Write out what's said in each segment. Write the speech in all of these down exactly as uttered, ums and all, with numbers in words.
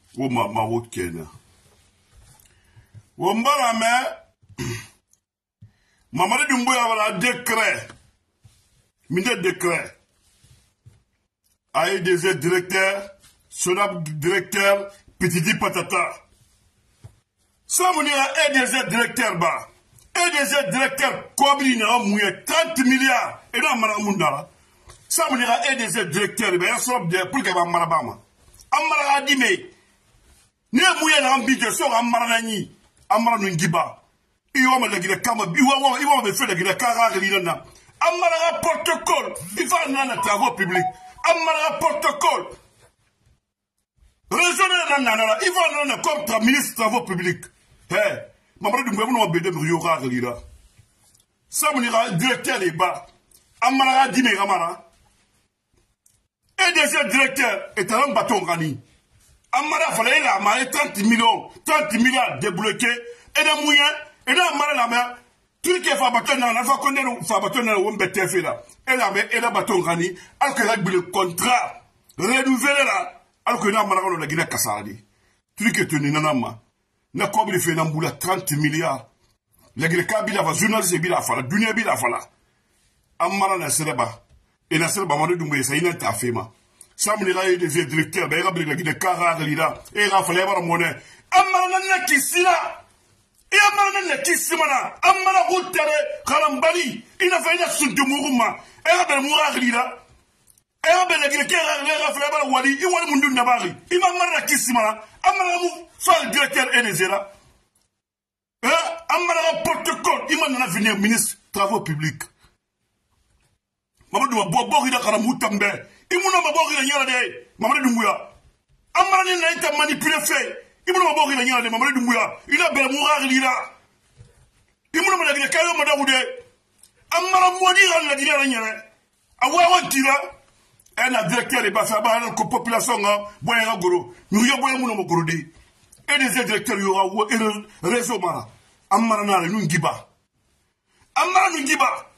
Wo mama wo Kenya. Wo mbara me Mamadi Doumbouya wala décret. Minde décret. A E D Z directeur, Sonab directeur, Petiti Patata. Ça mon A E D Z directeur ba. A E D Z directeur Kobri na mouye trente milliards et na mara mundala. Ça mon A E D Z directeur ba ya sob de pour que ba mara ba ma. Amara adime. Ne mouye na ambite so amara na ni. Amara no ngiba. Iwa ma de kama iwa iwa me fait de kara rilana. Amara protocole, il va dans les travaux publics. Amara protocole. Raisonner dans il va dans le comme ministre des travaux publics. Eh, Mamadi Doumbouya nous obédé de Yora Relira. Ça me dira directeur des bas. Amara Dime Ramara. Et deuxième directeur est un bâton rani. Amara fallait la marée trente millions, trente milliards débloqués. Et d'un moyen, et d'un Amara la main. Tout ce qui est fait bâton dans la fois qu'on est fait bâton dans le wombe T F là. Et la main, et la bâton rani. Alors que le contrat renouvelé là. Alors que nous avons la Guinée Kassadi. Tout ce qui est tenu dans la main. Nous avons fait trente milliards. La Guinée Kabila va journaliste et bila fala. Dunia bila fala. Amara na sereba. Et na sereba Mamadi Doumbouya ça ina ta fema. Ça me dira des directeurs. Ben rabbi la Guinée Kara lida. Et rafale bara monnaie. Amara na kisila. Et Amara na kisimana. Amara routare kalambali. Ina fa ina sundu muruma. Et rabbi mourar lida. Et on a dit que les Wadi, ils vont nous dire que ils vont nous dire que le directeur est des erreurs. Et on a un protocole, ils vont nous venir ministre des travaux publics. Mamadi Doumbouya, ils vont nous dire que ils vont nous dire que Mamadi Doumbouya, Amara n'a été manipulé fait. Ils vont nous dire que Mamadi Doumbouya, il a bien mourir là. Ils vont nous dire que Mamadi Doumbouya, Amara mourir là. Awa tira. Et la directeur est passé à la population, boya goro, nous y avons mon gorodi. Et les directeurs y aura réseau mara. Amarana nungiba. Amara nungiba.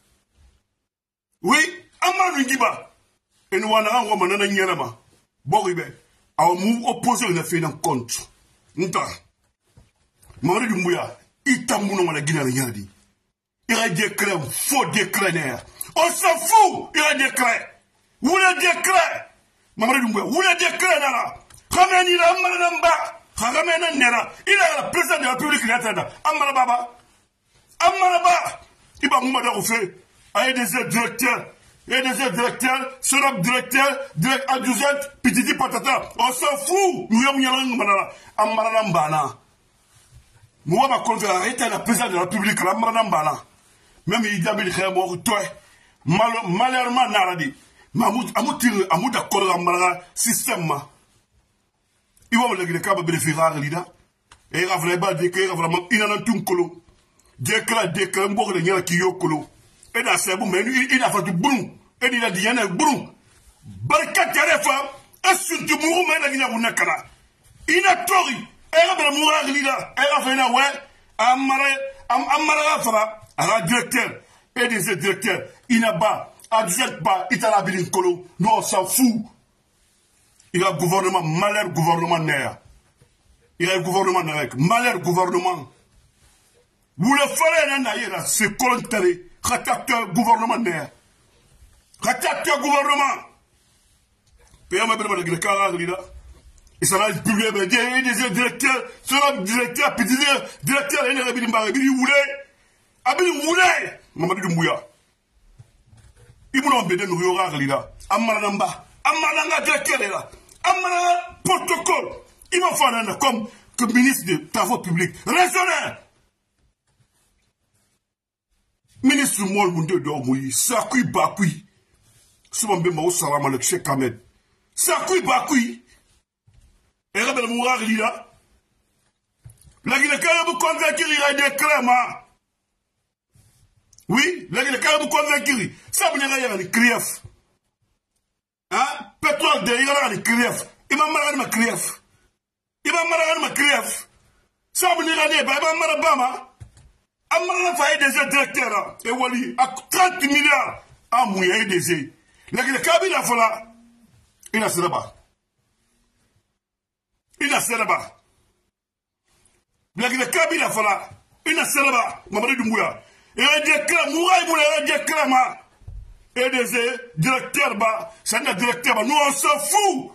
Oui, Amara nungiba. Et nous avons un woman en Yanama. Boribe. Our move opposé une fait un compte. Nta. Mamadi Doumbouya, il t'a mon nom à la Guinée. Il y a des décrets, faux décrets. On s'en fout, il y a des décrets. Où le décret? Mamadi Doumbouya, où le décret là? Ramène il a Amaramba. Ramène Nera. Il a le président de la République qui est là. Amaraba. Amaraba. Il va nous mettre au fait. Il y a des directeurs. Il y a des directeurs. Sonab directeur. Direct adjudant. Petiti Patata. On s'en fout. Nous avons un manala. Amaramba. Nous avons confié à la président de la République. Amaramba. Même il y a des gens qui ont malheureusement naradi. Mamoud Amoutir Amoud d'accord Amara système ma. Il va me le dire qu'à bénéficier l'ida. Et il va vraiment dire qu'il va vraiment inantum colo. Décret décret mbok de nyala kiyo colo. Et dans ce moment il a fait du boum. Et il a dit yana boum. Barka terefa. Est-ce que mourou mais la gina munakala. Inatori. Et il va mourir l'ida. Et il va faire ouais. Amara Amara fera. Un directeur. Et des directeurs. Inaba. Adjette pas, il a la ville colo. Nous, on s'en fout. Il y a un gouvernement, malheur gouvernement nerf. Il y a un gouvernement nerf. Malheur gouvernement. Vous le ferez, là, c'est colonné. Rattateur gouvernement nerf. Rattateur gouvernement. Payez ma belle de carrière, là. Et ça va publier, il y a des directeurs, c'est le directeur, puis directeur, il y a des directeurs, il y a des directeurs, Mamadi Doumbouya. Il m'a embêté nous y aura là. Amaramba. Amaranga directeur là. Amaranga protocole. Il m'a fait comme que ministre des travaux publics. Raisonneur. Ministre Moul Moundé Dormoui. Sakui Bakui. Souvent bien au salam avec Cheikh Ahmed. Sakui Bakui. Et rebelle mourir là. La Guinée vous convaincre il y a des crèmes. Oui, là, il y a convaincu. Ça, il y a des griefs. Hein? Pétrole, il y a des griefs. Il m'a marre de ma grief. Il m'a marre de ma grief. Ça, il y a des griefs. Il m'a marre de ma Il m'a marre des directeurs. Et Wally, à trente milliards. Ah, moi, il y a des griefs. Là, il y a des cabines à faire. Il y a ce là-bas. Il ina seraba blagile kabila fala ina seraba Mamadi Doumbouya et déclare Mouraï Moulaye déclare ma et des directeurs ba c'est un directeur ba nous on s'en fout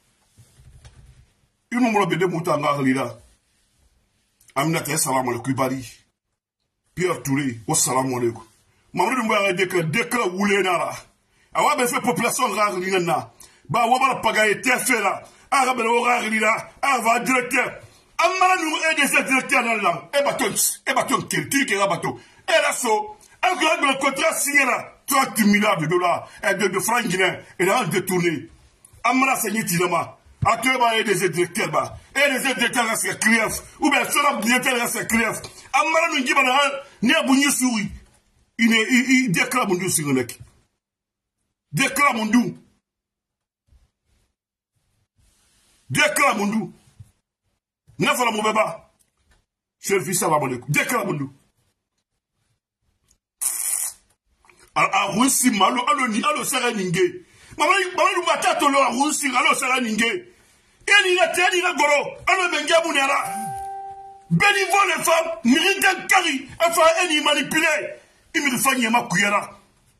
il nous m'a bébé moutanga lila Aminata salam alaikum bari Pierre Touré wa salam alaikum Mamadi Doumbouya déclare déclare woulé nara awa be fait population rare lina ba wa ba pagaye tefela arabe o rare lila ava directeur amara nous et des directeurs dans là et baton et baton qui qui est bateau et là so un grand contrat signé là trente milliards de dollars et de, de francs guinéens et là détourné amara signé tilama à toi ba et des directeurs ba et des directeurs là c'est client ou bien sera directeur là c'est client amara nous dit bana ni abunyi souri il il déclare mon sur le mec déclare mon dou déclare mon dou n'a pas la mon bébé chef fils salam alaikum déclare mon dou a rusi malo alo ni alo sara ninge mama mama lu batato lo rusi alo sara ninge eni la tedi la goro alo benga bunera bénévole les femmes miridan kari afa eni manipuler imi fanya makuyara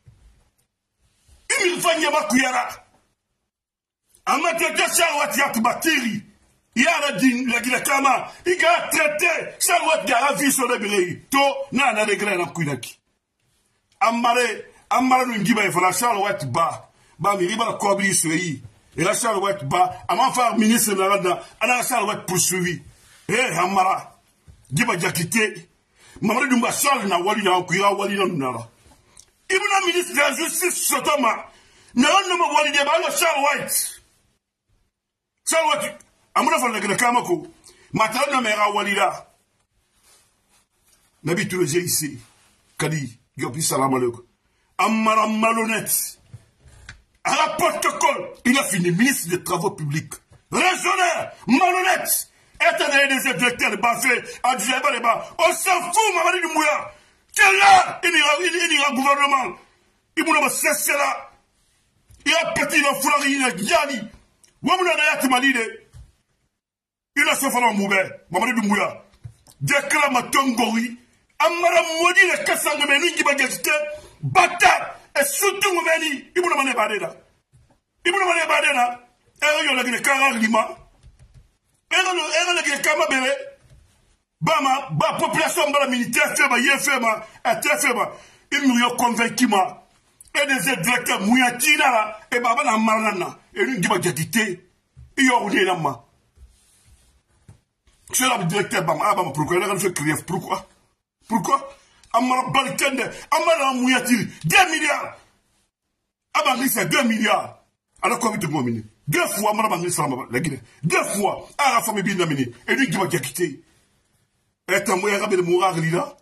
imi fanya makuyara amate ta shawati yakbatiri yara din la gila kama iga traité shawati ga vie sur le birei to na na regret na kuinaki Amare, Amare nous dit, il faut la Charles White Ba, Ba, mais il va la cobrir sur lui. Et la Charles White Ba, à m'en faire ministre de la Rada, à la Charles White poursuivi. Eh, Amara, dit, va quitté. Mamadi Doumbouya Charles n'a wali n'a encuira, wali n'a nara. Il vous a ministre de la justice, Sotoma. N'a un nom wali de Ba, Charles White. Charles White, à mon enfant, le Kamako, Matana mera wali là. N'habite le G ici, Kadi. Yopi salam alaikum. Amara malhonnête. À la protocole, il a fini ministre des Travaux publics. Raisonnaire, malhonnête. Éternel des directeurs de Bafé, à Djaba de Ba. On s'en fout, Mamadi Doumbouya. Quel là, il ira, il ira gouvernement. Il m'a cessé là. Il a pété la foulard, il a Giani. Wamuna Nayat Malide. Il a sauvé la Moubé, Mamadi Doumbouya. Déclame Tongori. Amara modi le kasanga meni qui va gagner bata et surtout meni ibuna mane badena ibuna mane badena e yo la gine kara lima e no e la gine kama bele bama ba population ba militaire fait ba ye fait ma et fait ma il nous yo convaincu ma et des directeurs mouyatina la et baba na marana et lui qui va gagner yo on est là ma c'est le directeur bama ah bama pourquoi il a fait crier pourquoi Pourquoi Amara Balkende, Amara Mouyatiri, deux milliards. Abangli, c'est deux milliards. Alors, quoi, tu m'as mis deux fois, Amara Bangli, la Guinée. Deux fois, à la famille Binamini. Et lui qui va quitter. Et t'as mouillé, Rabel Mourar Lila.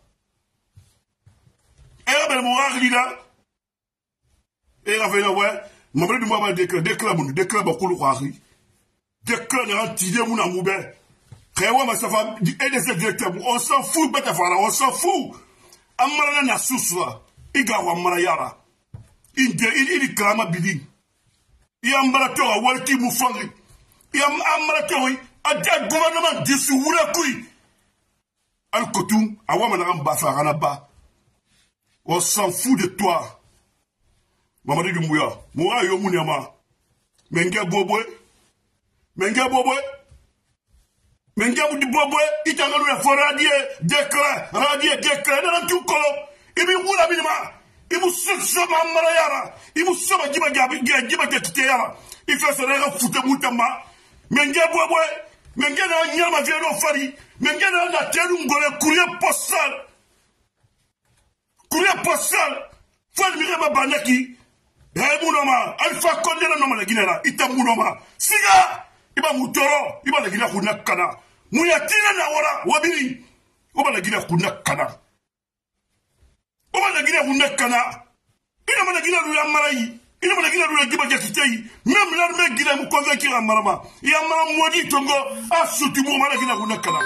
Et Rabel Mourar Lila. Et Rabel Mourar, Mamadi Doumbouya déclare, déclare, déclare, déclare, déclare, déclare, déclare, et des directeurs, on s'en fout, on s'en fout. Amara na suswa, iga wa marayara. Inde il klama bidin. I amara to walki mufangi. I amara to a gouvernement disu wura kui. Al kotum awama na gamba farana ba. On s'en fout de toi. Mamadi Doumbouya, moura yo munyama. Menga bobwe. Menga bobwe. Mengamu di bobwe itangalu na foradie déclare radie déclare dans tout colo ibi wula binima ibu sokso mamara yara ibu soba jiba gabi jiba getite yara ife so rega fute mutama menga bobwe menga na nyama vero fari menga na na tenu ngole courrier postal courrier postal fo mi reba banaki e munoma alfa konde na no la ginera itamunoma siga iba mutoro iba la gina kuna kana muyatina na wara wabiri oba la gina kuna kana oba la gina kuna kana ina mana gina lu amarai ina mana gina lu giba jakitei même l'armée gina mu convaincre amarama ya mara modi tongo asuti mu mana gina kuna kana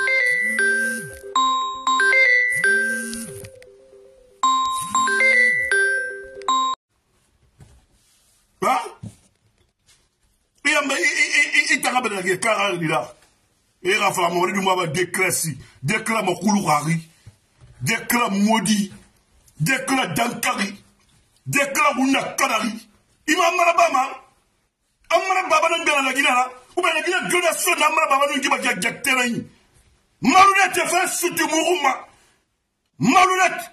ha Itanga bela kara lila. Et Rafa Mamadi Doumbouya décret si, décret Makoulourari, décret Maudit, décret Dankari, décret Mounakadari. Ima Marabama, Amara Baba Nangana la Guinara, ou bien la Guinée de la Sonne, Amara Baba Nangana Jack Terrain. Malounet fait sous Mourouma. Malounet.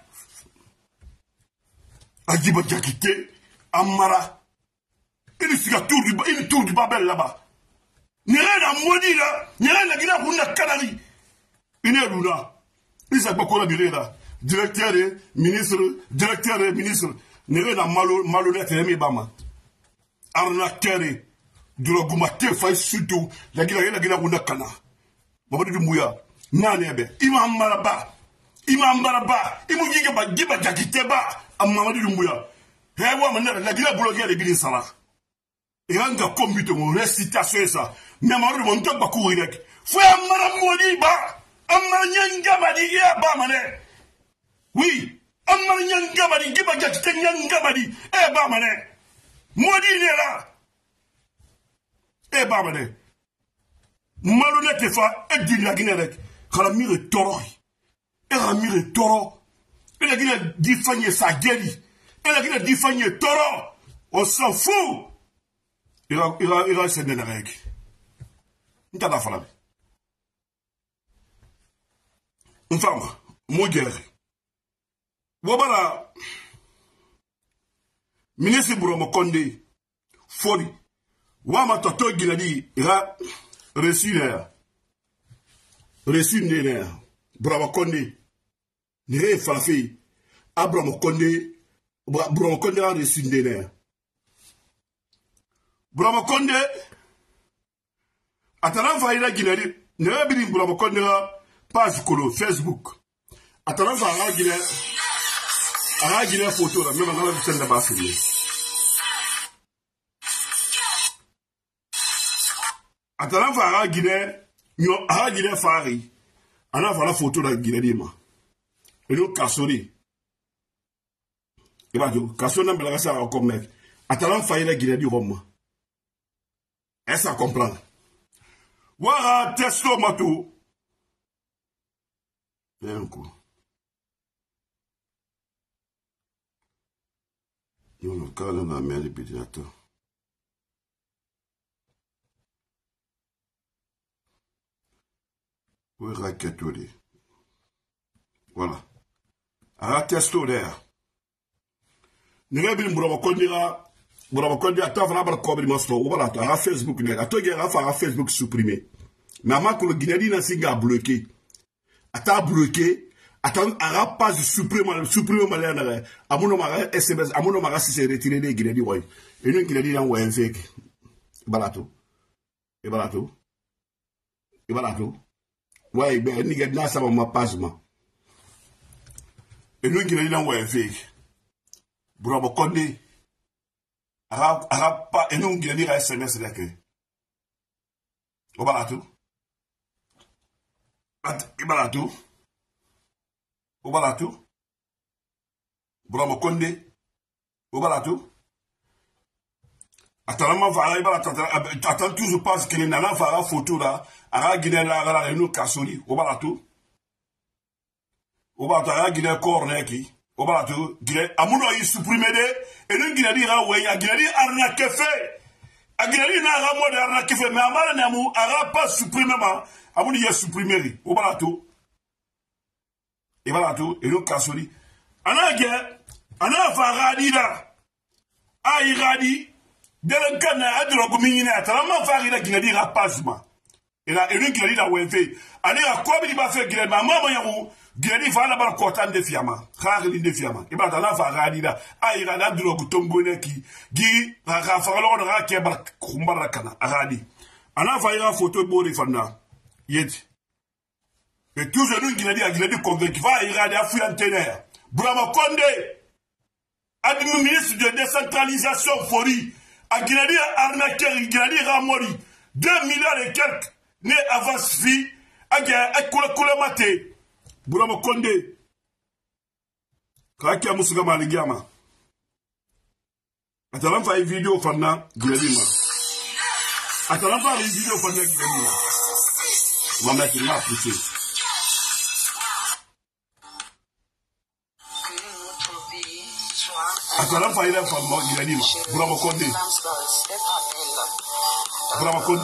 Ajiba Jakite, Amara. Il est tour du, il tour du Babel là-bas. N'y a rien à maudire là, n'y a rien à Guinée pour la Canari. Il est là. Il s'est beaucoup la là. Directeur et ministre, directeur et ministre. N'y a rien à malhonnête et Bama. Arnaqueur et Drogoumate, faille surtout. La Guinée, la Guinée, on a Cana. Mamadi Doumbouya. Nanebe. Ima Maraba. Ima Maraba. Ima Giba Giba Jakiteba. Mamadi Doumbouya. Et moi, la Guinée bloquée les Guinée Sala. Et on a commuté mon récitation ça. Mais Mamadi Doumbouya pas courir. Faut Amara Modiba. Amara Nyangabadi ya Bamane. Oui. Amara Nyangabadi Giba Jakite Nyangabadi. Eh Bamane. Modi est là. Eh Bamane. Malhonnête fa et dit la Guinée avec. Kalamir est toro. Et Ramir est toro. Et la Guinée dit Fagné sa gueule. Et la Guinée dit Fagné toro. On s'en fout. Il a, il a, il a essayé de la règle. Il t'a la falabe. Une femme, mon guerre. Wabala. Ministre Bourama Condé. Foli. Wama Toto Guinadi. Il a reçu l'air. Reçu l'air. Bourama Condé. Nire Falafi. Abraham Condé. Bourama Condé a reçu l'air. Bourama Condé. Atalan Faïla Guinadi. Nire Bini Bourama Condé page colo Facebook. Atalan Faïla Guinadi. A Guinée photo là. Même dans la scène de base. Atalan Faïla Guinée. Yo a Guinée Fari. On a fait la photo de la Guinée. Et nous, Kassori. Il va dire, Kassori n'a pas ça comme mec. Atalan Faïla Guinée du Rome. Est-ce à comprendre? Wara testo matou. Et un coup. Yo le cas de la mère du pédiatre. Oui, raquetori. Voilà. A testo d'air. N'est pas bien pour me Bourama Condé attend vraiment pour couvrir mon store. Voilà, à Facebook, à toi, il à Facebook supprimé. Mais avant que le Guinée n'a pas bloqué. Attends bloqué. Attends, à pas supprimer, supprimer malheur. À mon nom, S M S, à mon nom, si c'est retiré des Guinée, ouais. Et nous, Guinée, on voit un fake. Balato. Et balato. Et balato. Ouais, ben, n'y a pas ça, ma page, ma. Et nous, Guinée, on voit un fake. Bourama Condé. Arabe, arabe pas, et nous, on dit à S M S là que. Au balatou. Au balatou. Au balatou. Bourama Condé. Au balatou. Attends, attends, toujours pas que les nanas font la photo là. Arabe Guinée là, arabe nous Kassori. Au balatou. Au balatou, arabe Guinée corner qui. Au balatou, Guinée, à mon avis, supprimé de, et nous, Guinée, ouais, à Guinée, arnaque fait. À Guinée, n'a pas de arnaque fait, mais à Mala, n'a pas supprimé, à mon avis, supprimé, au balatou. Et balatou, et nous, Kassori. Ana guerre, ana faradi là. A iradi, de l'encana, à de l'ogomine, à la farida, Guinée, rapazma. Et là, et nous, Guinée, là, ouais, fait. Allez, à quoi il va faire Guinée, maman, yahoo. Guinée va là-bas cotan de fiama, rarely de fiama. Et bien, dans la faradida, aïe, la drogue tombone qui, qui, rafalon, rakeba, kumbarakana, aradi. En a failli la photo de Borifana. Yet. Et tous les gens qui l'ont dit à Guinée convaincu, va irradier à Fouillantenaire. Bourama Condé, admin ministre de décentralisation Fori, à Guinée arnaqueur, Guinée Ramori, deux milliards et quelques, nés avant vie, à Guinée, à Koulamate. Bourama Condé. Kaki ya musuga maligama. Atalan fa video fana Guinée. Atalan fa video fana Guinée. On va mettre là pousser. Attends, là, il a il a dit, Bravo Condé. Bravo Condé.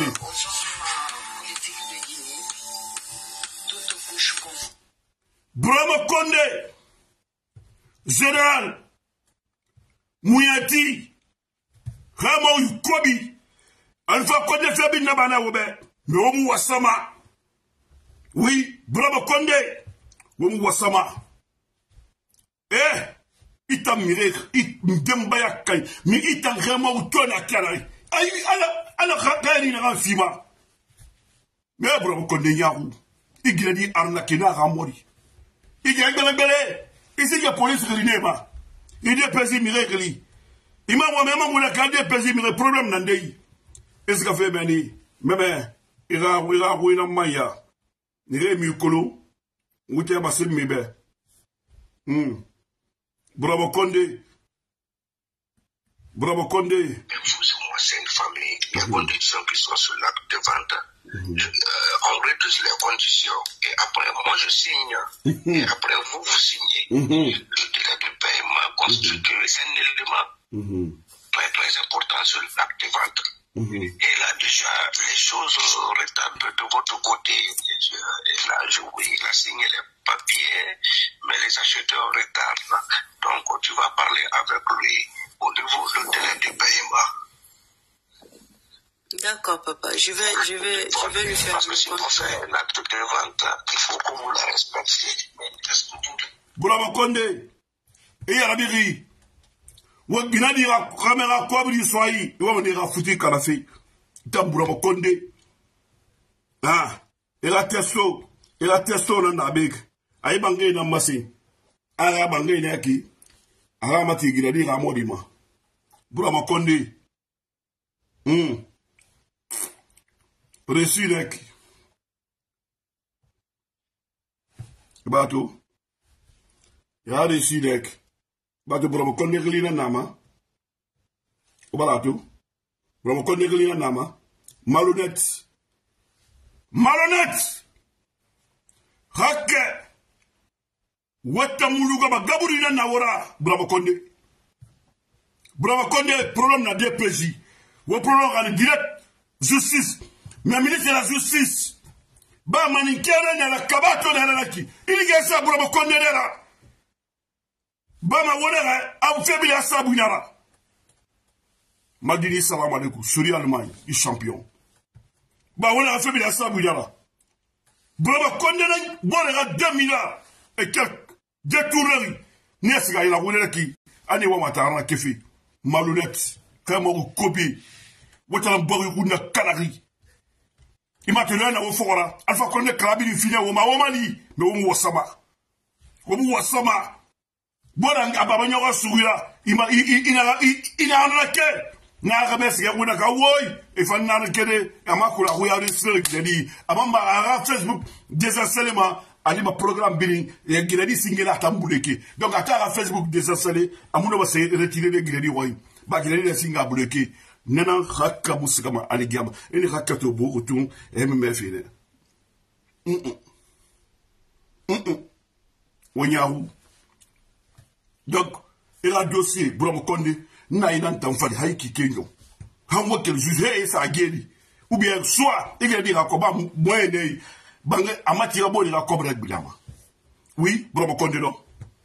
Bravo Condé. Général Mouyati. Ramon Kobi. Alpha Condé Fabi Nabana Wobe. Mais Omu Wasama. Oui, Bravo Condé. Omu Wasama. Eh, itam mire, it mbaya kai, mi itam vraiment utona kanai. Ay, ala, ala kani na fima. Mais Bravo Condé Yahoo. Igredi arnakina ramori. Il y a un galère. Ici, il y a police qui est là. Il y a des personnes qui sont là. Il m'a dit que des personnes qui ont des problèmes dans le pays. Est-ce qu'il fait bien? Mais, il y a un maya. Il y a un micro. Il y a un micro. Bravo Condé. Bravo Condé. Moi, c'est une famille. Il y a des conditions qui sont sur l'acte de vente. Mm-hmm. euh, on réduit les conditions et après moi je signe mm-hmm. et après vous vous signez. Mm-hmm. Le délai de paiement constitue mm-hmm. c'est un élément mm-hmm. très très important sur l'acte de vente. Mm-hmm. Et là déjà les choses retardent de votre côté. Et là je oui, il a signé les papiers, mais les acheteurs retardent. Donc tu vas parler avec lui au niveau du délai de paiement. D'accord, papa. Je vais, je vais, je vais lui faire. Parce que si vous faites un acte de vente, il faut que vous la respectiez. Bravo Condé. Et à la mairie. Ou bien dire à caméra quoi vous soyez. Ou on ira foutre carafe. Tam Bravo Condé. Ah. Et la testo. Et la testo dans la big. Aïe bangé dans massé. Aïe bangé n'aki. Aïe mati giladi ramodima. Bravo Condé. Hum. Reçu d'ek. Bateau. Il y a reçu d'ek. Bateau pour me connaître l'ina nama. Au bateau. Pour me connaître l'ina nama. Malhonnête. Malhonnête. Hakke. Wata muluga ba gaburina nawora. Bravo Condé. Bravo Condé. Problème na D P J. Ou problème en direct. Justice. Mais ministre de la justice, bah manikere na la kabato na la ki. Il y a ça pour me connaître là. Bah ma wonera, a faible à ça bouinara. Madini salam alaikum, Suri Allemagne, il champion. Bah wonera faible à ça bouinara. Bah me connaître, wonera deux milliards et quelques détourneries. N'est-ce qu'il y a wonera qui, ane wa matara kefi, malhonnête, comme on copie. Wotala bori kuna kanari. Il m'a tenu à Fora. Alpha Condé Krabi fini au Mawamali, mais au Moussama. Au Moussama. Bon, à Babanyora Souria, il m'a il a il a un raquet. N'a jamais si on a kawoy, et fan n'a kene, à ma coula, regardez ce qu'il a dit. Avant ma Facebook, désinstalement, à ma programme billing, et il a dit single à Tambouleke. Donc à ta Facebook désinstallé, à mon se retirer les Grady Roy. Bah, il a dit single à Bouleke. Nana hakka musikama aligama ini hakka to bo tun M M F ne mm mm wanyahu donc il a dossier Bravo Condé na ina ntamfali haiki kenyo hanwo quel juge ça geli ou bien soit il a dit rakoba moyen bange amati rabo ni rakobra bilama oui Bravo Condé non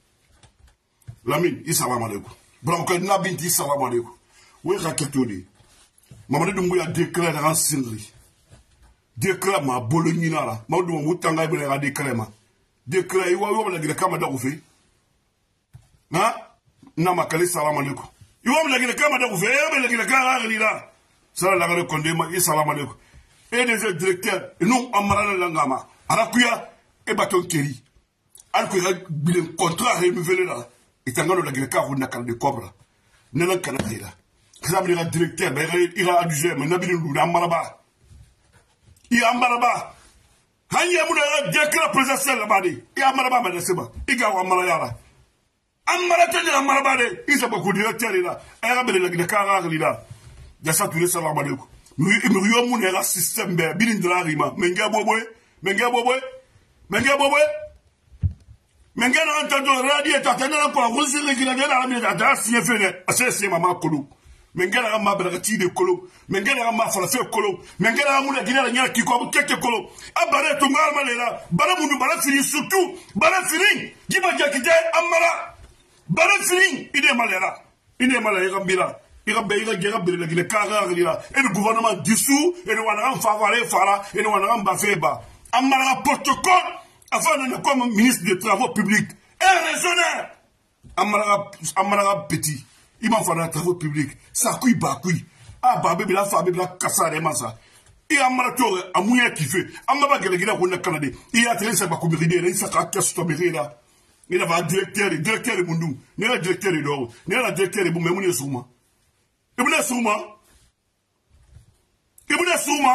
Lamine assalamu alaikum Bravo Condé na binti assalamu alaikum oui raketoni Mamadou Doumbouya déclare en Syrie. Déclare ma Bolognina là. Mamadou Moutanga il déclare ma. Déclare il va la dire Kamada Oufé. Hein? Nama Kali salam alaikum. Il va la dire Kamada Oufé. Il va la dire Kamada là. Ça la gare Condé ma salam alaikum. Et des directeurs nous Amara Langama. Arakuya et Baton Keri. Alkuya bilen contrat renouvelé là. Et tangalo la dire Kamada Nakal de Cobra. Nana Kanakira. Il a directeur, il a adjugé, mais il a Ambaraba. Il a Ambaraba. Il a décret présidentiel là-bas. Il a Ambaraba, mais c'est bon. Il a Ambaraba. Ambaraba, il a Ambaraba. Il a beaucoup de directeurs là. Il a des caractères là. Il a ça tous les salam alaikum. Il y a un système, il y a un rima. Mais il y a un Menga bobo. Menga bobo. Menga na antado radio tatana ko ngosile kila dela mi da signé fene. Asese mama kolo. Menga na ma bragati de kolo. Menga na ma fala fe kolo. Menga na mu na gina nya ki ko keke kolo. Abare to ngal malela. Bara mundu bara fini surtout. Bara fini. Giba jakite amara. Bara fini ide malela. Ide malela gambira. Il a bien géré le carré et le gouvernement dissous et le wanagam favoré fara et le wanagam bafeba. Amara protocole afin de comme ministre des travaux publics. Et raisonnaire. Amara Amara petit. Il m'a fait des travaux publics. Ça couille ba couille. Ah babé la fa babé la kassare masa. Et Amara tore amouya qui fait. Amara gelagina ko na Canada. Il a traité ça ba ko miride il s'aka kasto mirida. Il a un directeur, directeur de Mundu. Il a un directeur de Doro. Il a un directeur de Boumemoune Souma. Ibn Souma. Ibn Souma.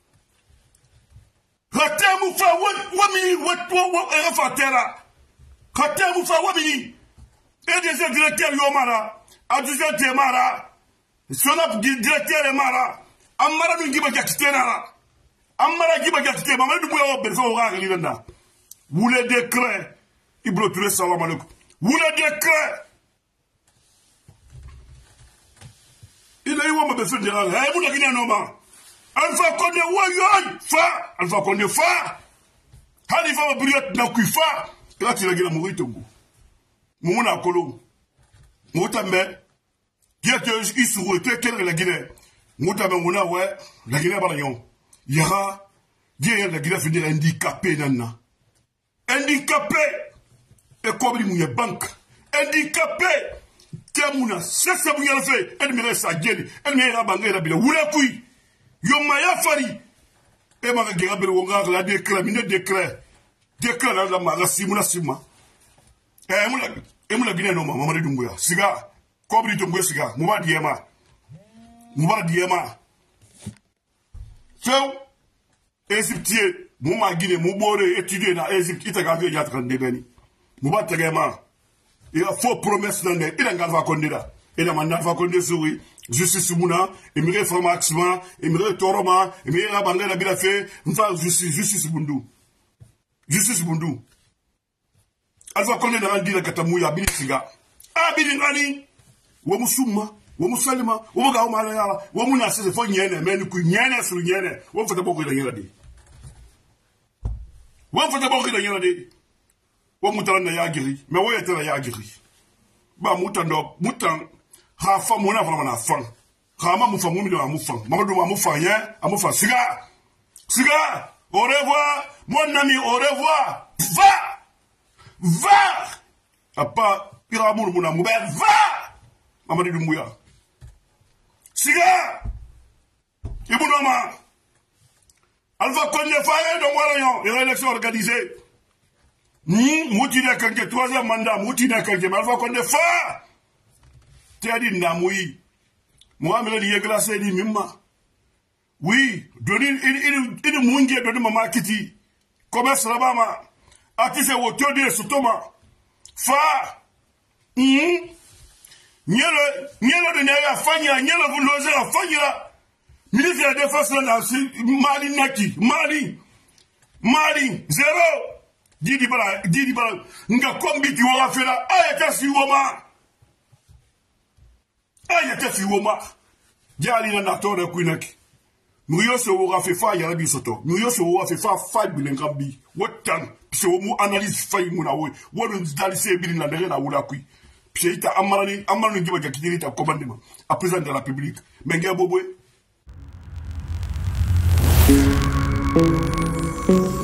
Ratemu fa wami wat fatera. Ratemu fa wami. Et des directeurs Yomara. Adjudant Temara. Sonap directeur Emara. Amara Ngiba Jakitena. Amara Giba Jakitena. Mamadou Bouya Belfo Ragilanda. Vous le décret. Ibro Touré salam alaikum. Vous le décret. Il a eu un peu de fédéral. Eh, vous n'avez pas de Alpha Condé, ouais, fa. Alpha Condé, fa. Halifa Briot, n'a qu'une fa. Là, tu l'as dit, la mourir, Togo. Mouna Kolo. Moutambe. Qui a été issu, quel est la Guinée? Moutambe, Mouna, ouais. La Guinée, Barayon. Yara. Dieu, la Guinée, finit handicapé, nana. Handicapé. Et comme il y a banque. Handicapé. Temuna, c'est ça vous y avez fait. Elle me reste à gueule. Elle me reste à banguer la bille. Vous la couille. Yomaya fari. Et ma guerre, elle me reste à décret, mine décret. Décret, la mara, simula sima. Eh, moula, et moula guinée, non, maman, Dumbuya. Siga. Kobri Dumbuya, siga. Mouba diema. Mouba diema. Feu. Égyptien. Mouma Guinée, Moubore, étudier dans Égypte. Il t'a gardé, il y a trente débeni. Mouba tegema. Il y a faux promesses dans les. Il y a un galva condéda. Il y a un galva condé souris. Justice Mouna. Il me réforme Axma. Il me réforme Toroma. Il me réforme Bangla Bila fait. Enfin, justice, justice Bundu. Justice Bundu. Alpha Condé n'a dit la Katamouya, Bili Siga. Ah, Bili Nani. Womusuma. Womusalima. Womuga Omalaya. Womuna, c'est le fond Yene. Mais nous, Yene sur Yene. Wom fait d'abord qu'il y a dit. Wom fait d'abord qu'il y a dit. Moutan na yagiri, mais où était la yagiri? Bah, moutan do, moutan, ha fa mona vraiment na fan. Rama moufa moumi de la moufan. Mamadou ma moufa rien, à moufa siga. Siga, au revoir, mon ami, au revoir. Va! Va! A pas, iramour mouna moube, va! Mamadou Doumbouya. Siga! Ibounoma. Alpha Condé Faye, donc voilà, il y a une élection organisée. Mouti de Kanké, troisième mandat, Mouti de Kanké, mais Alpha Condé fa! T'as dit Namoui. Moi, je l'ai glacé, dit Mima. Oui, donnez une moungue, donnez maman Kitty. Commerce là-bas, à qui c'est au taux de ce Thomas. Fa! Hum! Nielo, nielo de Nera Fania, nielo vous logez à Fania. Ministre de la Défense, Mali Naki, Mali. Mali, zéro. Didi bala, didi bala, nga kombi ki wara fela, ayata si woma. Ayata si woma. Jali na natore kuinaki. Nuyo se wara fe fa yarabi soto. Nuyo se wara fe fa fa bilengambi. Wotan, pise womu analyse fa imuna we. Wonu dali se bili na ndere na wula kui. Pise ita amarani, amarani ngiba jakidiri ta commandement. A président de la République. Mengia bobwe.